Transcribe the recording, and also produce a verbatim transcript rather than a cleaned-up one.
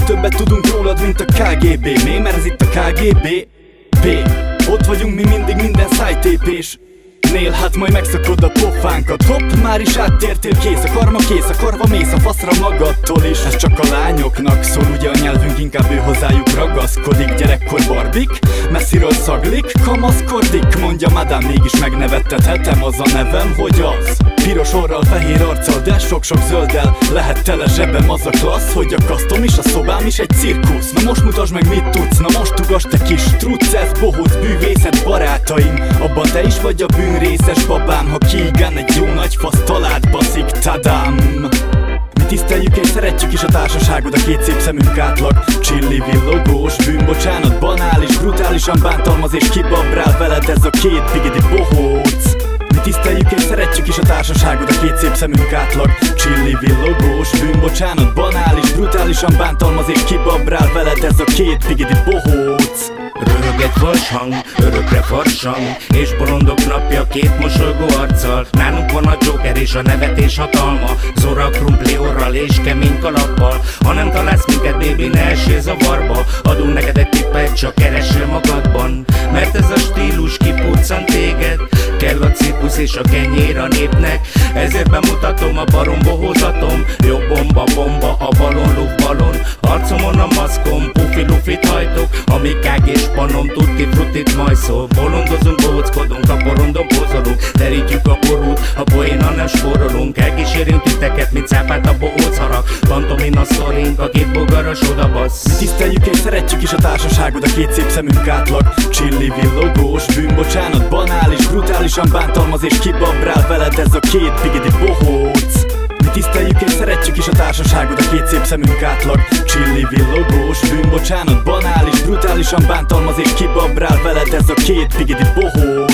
többet tudunk rólad, mint a ká gé bé. Mi? Mert ez itt a ká gé bé. B. Ott vagyunk mi mindig minden szájtépés nél, hát majd megszakod a pofánkat. Hopp, már is áttértél, kész a karma, kész a karva, mész a faszra magadtól is. Ez csak a lányoknak szól, ugye a nyelvünk inkább ő hozzájuk ragaszkodik. Gyerekkor barbik, messziről szaglik, kamaszkodik, mondja madám, mégis megnevettethetem, az a nevem, hogy az. Piros orral, fehér arccal, de sok-sok zölddel lehet tele zsebem, az a klassz, hogy a kasztom is, a szobám is egy cirkusz. Na most mutasd meg, mit tudsz, na most ugass te kis truc, ez bohóc bűvészet, barátaim. Abban te is vagy a bűnrészes babám, ha kiigán egy jó nagy fasz talált, baszik, tadám. Mi tiszteljük és szeretjük is a társaságod, a két szép szemünk átlag, csilli villogós, bűnbocsánat, banális, brutálisan bántalmaz és kibabrál veled ez a két bigidi bohóc. Mi tiszteljük és szeretjük is a társaságod, a két szép szemünk átlag, csilli villogós, bűnbocsánat, banális, brutálisan bántalmaz és kibabrál veled ez a két bigidi bohóc. Röhög egy fashang, örökre farsang, és bolondok napja két mosolygó arccal. Nálunk van a Joker és a nevetés hatalma, Zora krumpli orral és kemény kalappal. Ha nem találsz minket, baby, ne essél zavarba, adunk neked egy tippet, csak keressél magadban. Mert ez a stílus kipuccan téged, kell a cirkusz és a kenyér a népnek. Ezért bemutatom a barom bohózatom, jó bomba, bomba, a balon, luf, balon. Arcomon a maszkom, pufi lufit hajtok, amíg kág és panom, tutti frutit majszol. Bolondozunk, bohóckodunk, a porondon pózolunk, terítjük a borút, a poénnal nem spórolunk. Elkísérünk titeket, mint cápát a bohóc harag, pantomin a szorink, a két bogaras odabassz. Mi tiszteljük és szeretjük is a társaságod, a két szép szemünk átlag, csilli villogós, bűnbocsánat, banális, brutálisan bántalmaz és kibabrál veled ez a két bigidi bohóc. Mi tiszteljük és szeretjük is a társaságod, a két szép szemünk átlag, csilli villogós, bűnbocsánat, banális, brutálisan bántalmaz és kibabrál veled ez a két bigidi bohóc.